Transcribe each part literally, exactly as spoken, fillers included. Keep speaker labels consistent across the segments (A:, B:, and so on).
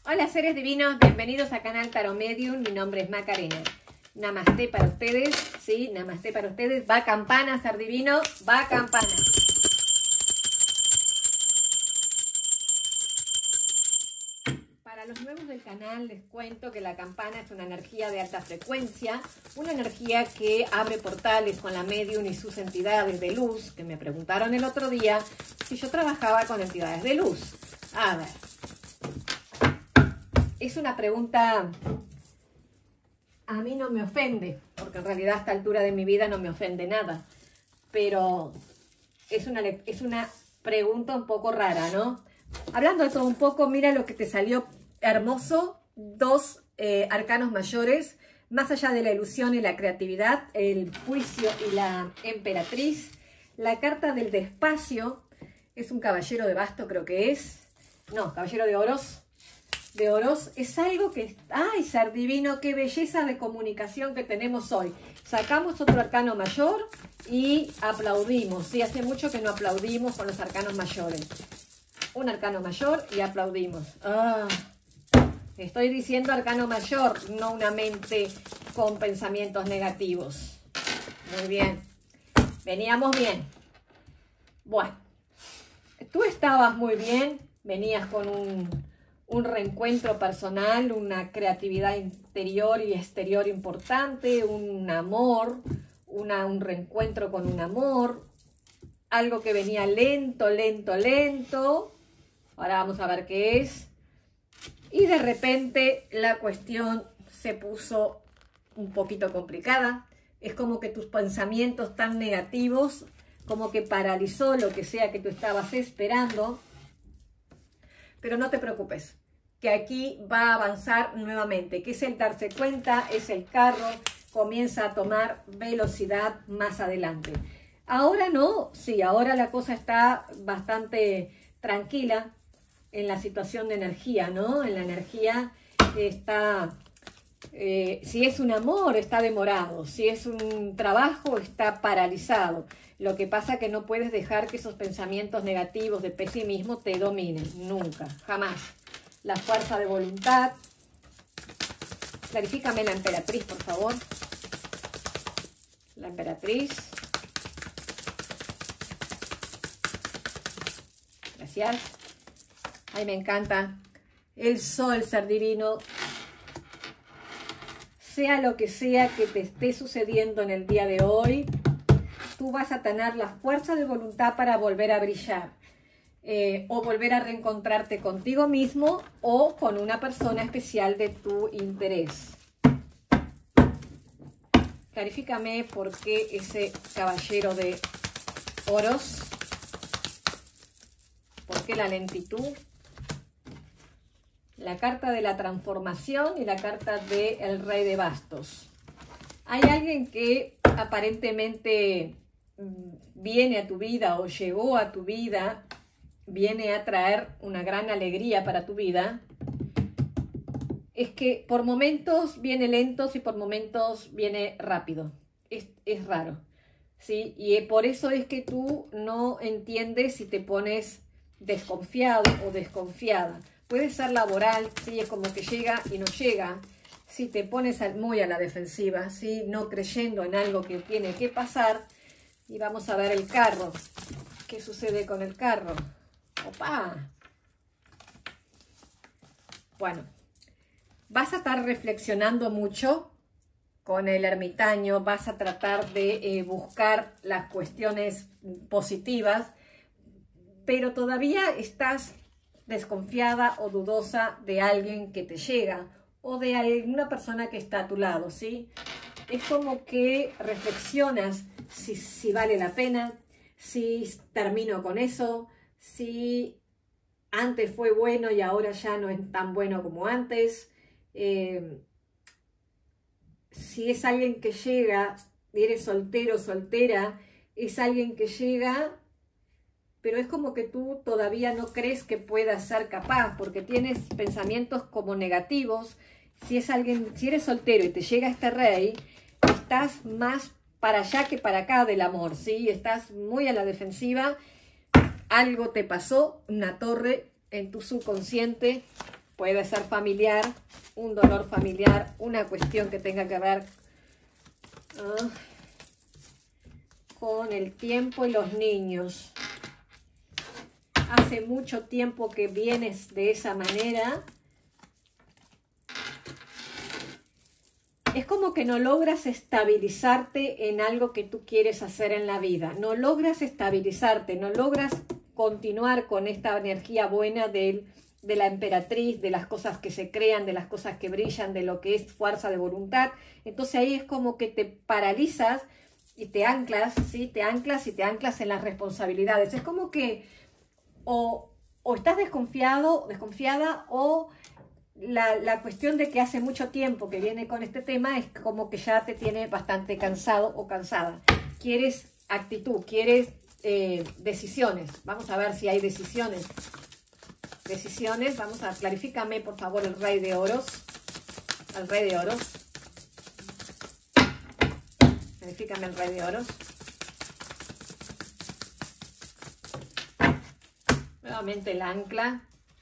A: Hola seres divinos, bienvenidos a Canal Tarot Medium, mi nombre es Macarena. Namaste para ustedes, sí, namaste para ustedes. Va campana, ser divino, va campana. Para los nuevos del canal les cuento que la campana es una energía de alta frecuencia, una energía que abre portales con la medium y sus entidades de luz, que me preguntaron el otro día si yo trabajaba con entidades de luz. A ver, es una pregunta, a mí no me ofende, porque en realidad a esta altura de mi vida no me ofende nada, pero es una, es una pregunta un poco rara, ¿no? Hablando de todo un poco, mira lo que te salió hermoso, dos eh, arcanos mayores, más allá de la ilusión y la creatividad, el juicio y la emperatriz. La carta del despacio es un caballero de basto, creo que es, no, caballero de oros, de oros, es algo que, ay, ser divino, qué belleza de comunicación que tenemos hoy. Sacamos otro arcano mayor y aplaudimos, sí, hace mucho que no aplaudimos con los arcanos mayores. Un arcano mayor y aplaudimos. Ah, estoy diciendo arcano mayor, no una mente con pensamientos negativos. Muy bien. Veníamos bien. Bueno, tú estabas muy bien. Venías con un, un reencuentro personal, una creatividad interior y exterior importante, un amor, una, un reencuentro con un amor. Algo que venía lento, lento, lento. Ahora vamos a ver qué es. Y de repente la cuestión se puso un poquito complicada. Es como que tus pensamientos tan negativos, como que paralizó lo que sea que tú estabas esperando. Pero no te preocupes, que aquí va a avanzar nuevamente. Que es el darse cuenta, es el carro, comienza a tomar velocidad más adelante. Ahora no, sí, ahora la cosa está bastante tranquila en la situación de energía, ¿no? En la energía está, eh, si es un amor, está demorado, si es un trabajo, está paralizado. Lo que pasa es que no puedes dejar que esos pensamientos negativos de pesimismo te dominen, nunca, jamás. La fuerza de voluntad. Clarifícame la emperatriz, por favor. La emperatriz. Gracias. Ay, me encanta. El sol, ser divino. Sea lo que sea que te esté sucediendo en el día de hoy, tú vas a tener la fuerza de voluntad para volver a brillar. Eh, o volver a reencontrarte contigo mismo o con una persona especial de tu interés. Clarifícame por qué ese caballero de oros. ¿Por qué la lentitud? La carta de la transformación y la carta del rey de bastos. Hay alguien que aparentemente viene a tu vida o llegó a tu vida, viene a traer una gran alegría para tu vida. Es que por momentos viene lento y por momentos viene rápido. Es, es raro, ¿sí? Y por eso es que tú no entiendes si te pones desconfiado o desconfiada. Puede ser laboral, ¿sí? Es como que llega y no llega. Si te pones muy a la defensiva, ¿sí? No creyendo en algo que tiene que pasar. Y vamos a ver el carro. ¿Qué sucede con el carro? ¡Opa! Bueno, vas a estar reflexionando mucho con el ermitaño. Vas a tratar de eh, buscar las cuestiones positivas. Pero todavía estás desconfiada o dudosa de alguien que te llega o de alguna persona que está a tu lado, ¿sí? Es como que reflexionas si, si vale la pena, si termino con eso, si antes fue bueno y ahora ya no es tan bueno como antes, eh, si es alguien que llega, eres soltero, soltera, es alguien que llega, pero es como que tú todavía no crees que puedas ser capaz, porque tienes pensamientos como negativos. Si es alguien, si eres soltero y te llega este rey, estás más para allá que para acá del amor, ¿sí? Estás muy a la defensiva, algo te pasó, una torre en tu subconsciente, puede ser familiar, un dolor familiar, una cuestión que tenga que ver uh, con el tiempo y los niños. Hace mucho tiempo que vienes de esa manera. Es como que no logras estabilizarte en algo que tú quieres hacer en la vida. No logras estabilizarte, no logras continuar con esta energía buena del, de la emperatriz, de las cosas que se crean, de las cosas que brillan, de lo que es fuerza de voluntad. Entonces ahí es como que te paralizas y te anclas, ¿sí? Te anclas y te anclas en las responsabilidades. Es como que o, o estás desconfiado, desconfiada o... La, la cuestión de que hace mucho tiempo que viene con este tema es como que ya te tiene bastante cansado o cansada. Quieres actitud, quieres eh, decisiones. Vamos a ver si hay decisiones. Decisiones, vamos a, clarifícame por favor el rey de oros. El rey de oros. Clarifícame el rey de oros. Nuevamente el ancla.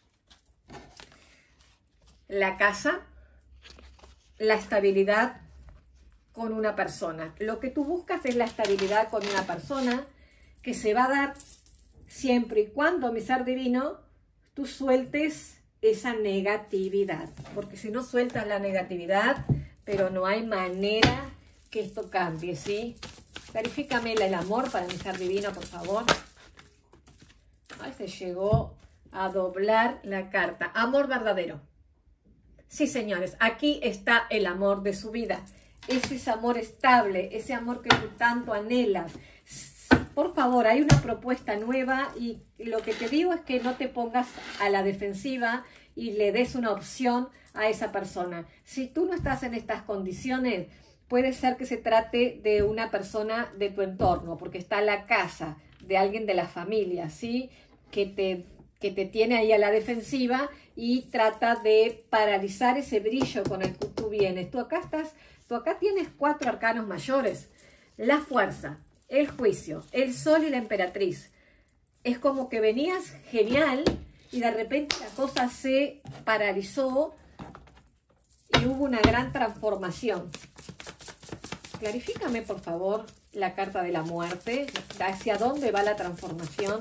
A: La casa, la estabilidad con una persona. Lo que tú buscas es la estabilidad con una persona que se va a dar siempre y cuando, mi ser divino, tú sueltes esa negatividad. Porque si no sueltas la negatividad, pero no hay manera que esto cambie, ¿sí? Clarifícame el amor para mi ser divino, por favor. Ay, se llegó a doblar la carta. Amor verdadero. Sí, señores, aquí está el amor de su vida. Es ese amor estable, ese amor que tú tanto anhelas. Por favor, hay una propuesta nueva y lo que te digo es que no te pongas a la defensiva y le des una opción a esa persona. Si tú no estás en estas condiciones, puede ser que se trate de una persona de tu entorno, porque está la casa de alguien de la familia, ¿sí? Que te... que te tiene ahí a la defensiva y trata de paralizar ese brillo con el que tú vienes. Tú acá estás, tú acá tienes cuatro arcanos mayores. La fuerza, el juicio, el sol y la emperatriz. Es como que venías genial y de repente la cosa se paralizó y hubo una gran transformación. Clarifícame, por favor, la carta de la muerte. ¿Hacia dónde va la transformación?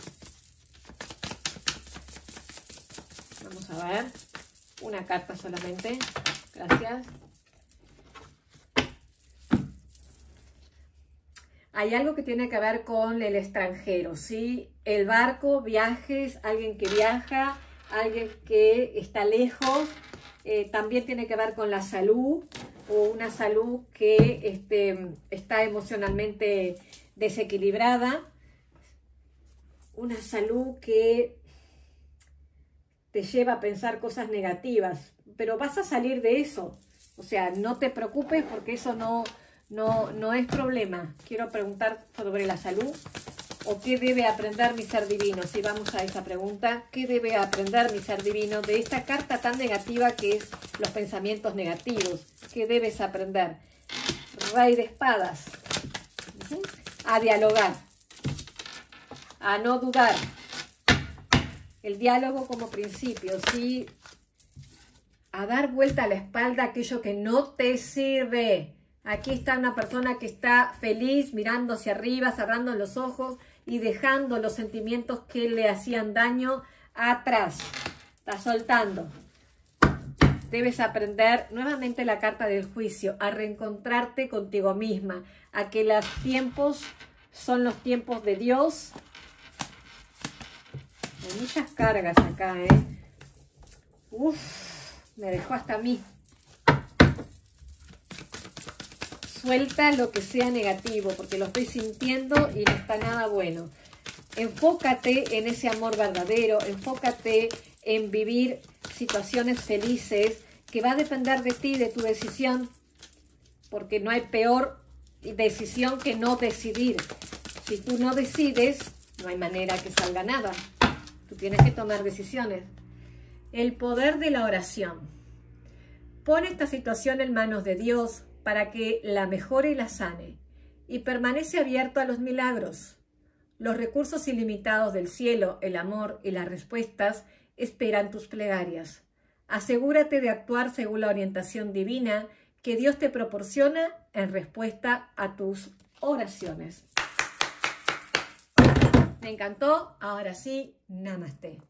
A: Vamos a ver, una carta solamente, gracias. Hay algo que tiene que ver con el extranjero, ¿sí? El barco, viajes, alguien que viaja, alguien que está lejos, eh, también tiene que ver con la salud, o una salud que este, está emocionalmente desequilibrada, una salud que te lleva a pensar cosas negativas, pero vas a salir de eso. O sea, no te preocupes porque eso no, no, no es problema. Quiero preguntar sobre la salud o qué debe aprender mi ser divino. Si vamos a esa pregunta, ¿qué debe aprender mi ser divino de esta carta tan negativa que es los pensamientos negativos? ¿Qué debes aprender? Rey de espadas. Uh-huh. A dialogar, a no dudar. El diálogo como principio, ¿sí? A dar vuelta a la espalda a aquello que no te sirve. Aquí está una persona que está feliz, mirando hacia arriba, cerrando los ojos y dejando los sentimientos que le hacían daño atrás. Está soltando. Debes aprender, nuevamente la carta del juicio, a reencontrarte contigo misma, a que los tiempos son los tiempos de Dios. Hay muchas cargas acá, ¿eh? Uf, me dejó hasta a mí. Suelta lo que sea negativo, porque lo estoy sintiendo y no está nada bueno. Enfócate en ese amor verdadero, enfócate en vivir situaciones felices, que va a depender de ti, de tu decisión, porque no hay peor decisión que no decidir. Si tú no decides, no hay manera que salga nada. Tú tienes que tomar decisiones. El poder de la oración. Pon esta situación en manos de Dios para que la mejore y la sane. Y permanece abierto a los milagros. Los recursos ilimitados del cielo, el amor y las respuestas esperan tus plegarias. Asegúrate de actuar según la orientación divina que Dios te proporciona en respuesta a tus oraciones. Me encantó. Ahora sí, namaste.